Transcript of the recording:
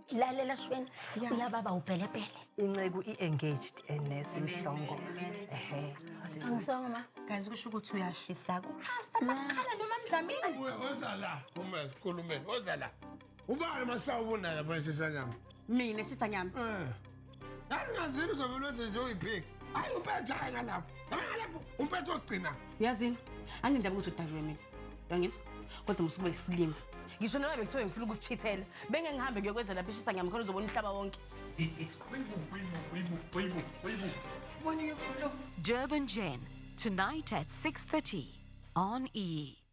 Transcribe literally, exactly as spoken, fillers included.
lalela shweni uyababa upelepele Incegu i-engaged enesimhlongo. Ehe. angisonga ma Guys kusho ukuthi uyashisa ku pastor bakhala noma mdlamini. Woza la, uma sikhulumeni, woza la. Ubani masawubona lapha ntisanyama? Mina shisa nyama. Eh. Angazini uzovela wenze nje uyiphika. Hayi uphethe hayi ngalapho. Ngalapho umphethe ogcina. Uyazini? Angindaba ukuthi udakiwe mina. Uyangizwa? Kodwa musukube isilima. Ngisho noma bekuthiwe ngifuna ukuchithela, benge ngihambe kuyokwenza lapha ishisa nyama khona uzobona umhlaba wonke. Durban Gen, tonight at six thirty on E!